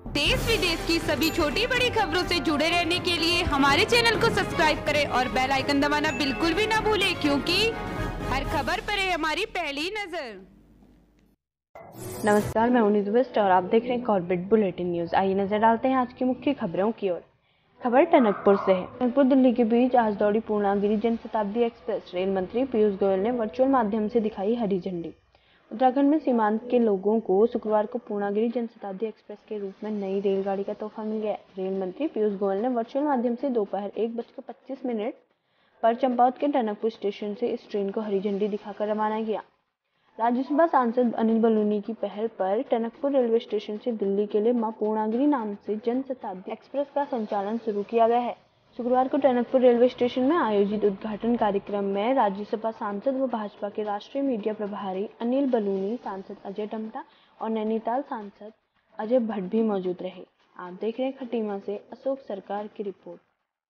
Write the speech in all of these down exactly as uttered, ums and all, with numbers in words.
देश विदेश की सभी छोटी बड़ी खबरों से जुड़े रहने के लिए हमारे चैनल को सब्सक्राइब करें और बेल आइकन दबाना बिल्कुल भी ना भूलें, क्योंकि हर खबर पर है हमारी पहली नजर। नमस्कार, मैं उनित वेस्ट और आप देख रहे हैं कॉर्बेट बुलेटिन न्यूज। आइए नजर डालते हैं आज की मुख्य खबरों की ओर। खबर टनकपुर से है। टनकपुर दिल्ली के बीच आज दौड़ी पूर्णागिरि जनशताब्दी एक्सप्रेस। रेल मंत्री पीयूष गोयल ने वर्चुअल माध्यम से दिखाई हरी झंडी। उत्तराखंड में सीमांत के लोगों को शुक्रवार को पूर्णागिरि जनशताब्दी एक्सप्रेस के रूप में नई रेलगाड़ी का तोहफा मिल गया। रेल मंत्री पीयूष गोयल ने वर्चुअल माध्यम से दोपहर एक बजकर पच्चीस मिनट पर चंपावत के टनकपुर स्टेशन से इस ट्रेन को हरी झंडी दिखाकर रवाना किया। राज्यसभा सांसद अनिल बलूनी की पहल पर टनकपुर रेलवे स्टेशन से दिल्ली के लिए मां पूर्णागिरि नाम से जनशताब्दी एक्सप्रेस का संचालन शुरू किया गया है। शुक्रवार को टनकपुर रेलवे स्टेशन में आयोजित उद्घाटन कार्यक्रम में राज्यसभा सांसद व भाजपा के राष्ट्रीय मीडिया प्रभारी अनिल बलूनी, सांसद अजय टम्टा और नैनीताल सांसद अजय भट्ट भी मौजूद रहे। आप देख रहे हैं खटीमा से अशोक सरकार की रिपोर्ट।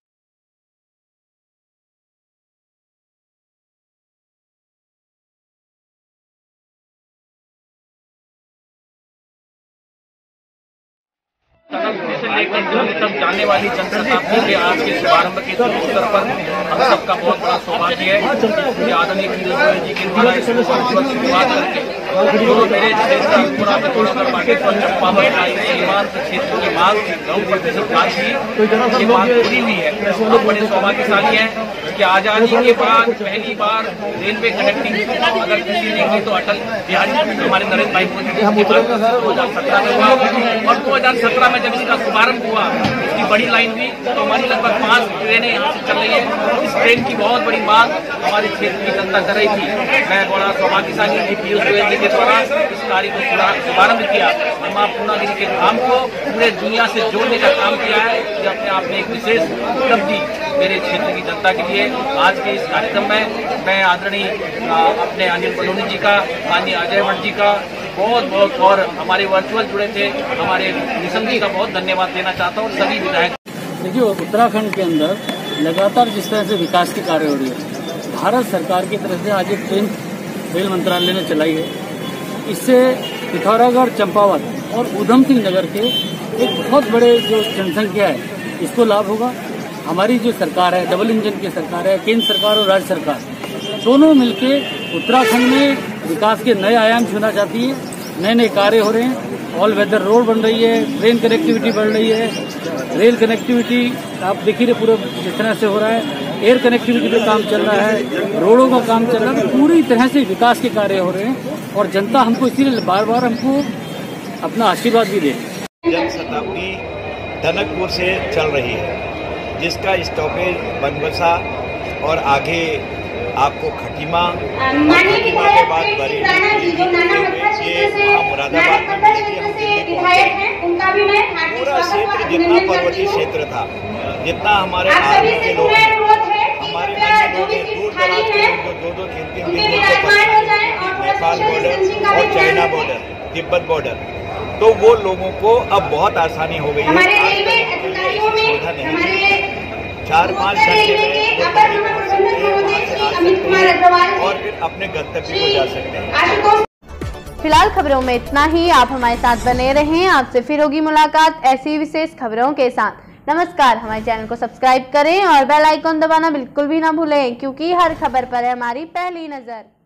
टनकपुर से लेकर दिल्ली तक जाने वाली जनशताब्दी के आज के शुभारंभ के अवसर पर हम सबका बहुत बड़ा सौभाग्य है कि आदरणीय पीयूष गोयल जी के द्वारा इस शुरुआत करके जो मेरे क्षेत्र की पूरा पिथौरागढ़ बागेश्वर चंपावत का सीमांत क्षेत्र की मांग नौ प्रतिशत मांग थी, ये मांग पूरी हुई है। हम बड़े सौभाग्यशाली हैं कि आजादी के बाद पहली बार रेलवे कनेक्टिविटी अगर किसी ने की तो अटल बिहारी हमारे नरेंद्र भाई मोदी जी दो हजार सत्रह में हुआ और दो हजार सत्रह में जब इसका शुभारंभ हुआ, इसकी बड़ी लाइन हुई तो हमारी लगभग पांच ट्रेनें यहाँ से चल रही है। इस ट्रेन की बहुत बड़ी मांग हमारे क्षेत्र की जनता कर रही थी। मैं बड़ा सौभाग्यशाली हूँ पीयूष गोयल जी के द्वारा इस कार्य को शुभारंभ किया और मां पूर्णागिरि के धाम को पूरे दुनिया से जोड़ने का काम किया है। ये अपने आप में एक विशेष उपलब्धि मेरे क्षेत्र की जनता के लिए। आज के इस कार्यक्रम में मैं आदरणीय अपने अनिल बलूनी जी का, माननीय अजय भट्ट जी का बहुत बहुत और हमारे वर्चुअल जुड़े थे हमारे निशंक जी का बहुत धन्यवाद देना चाहता हूँ और सभी विधायक। देखिए, उत्तराखंड के अंदर लगातार जिस तरह से विकास की कार्य हो रही है, भारत सरकार की तरफ से आज एक ट्रेन रेल मंत्रालय ने चलाई है। इससे पिथौरागढ़, चंपावत और उधम सिंह नगर के एक बहुत बड़े जो जनसंख्या है इसको लाभ होगा। हमारी जो सरकार है, डबल इंजन की सरकार है, केंद्र सरकार और राज्य सरकार दोनों मिलके उत्तराखंड में विकास के नए आयाम छूना चाहती है। नए नए कार्य हो रहे हैं, ऑल वेदर रोड बन रही है, ट्रेन कनेक्टिविटी बढ़ रही है, रेल कनेक्टिविटी आप देखिए पूरे जिस तरह से हो रहा है, एयर कनेक्टिविटी पे काम चल रहा है, रोडों का काम चल रहा है। तो पूरी तरह से विकास के कार्य हो रहे हैं और जनता हमको इसीलिए बार बार हमको अपना आशीर्वाद भी दे। जनशताब्दी टनकपुर से चल रही है, जिसका स्टॉपेज बनबसा और आगे आपको खटीमा, खटीमा के बाद बरेली, मुरादाबाद पूरा क्षेत्र जितना पर्वतीय क्षेत्र था, जितना हमारे आर्मी के लोग हमारे लोग दूर दराज के लोग दो दो तीन तीन दिन नेपाल बॉर्डर और चाइना बॉर्डर, तिब्बत बॉर्डर, तो वो लोगों को अब बहुत आसानी हो गई है। सुविधा नहीं, चार पाँच घंटे में और फिर अपने गंतव्य को जा सकते हैं। फिलहाल खबरों में इतना ही। आप हमारे साथ बने रहें, आपसे फिर होगी मुलाकात ऐसी विशेष खबरों के साथ। नमस्कार, हमारे चैनल को सब्सक्राइब करें और बेल आइकन दबाना बिल्कुल भी ना भूलें, क्योंकि हर खबर पर है हमारी पहली नजर।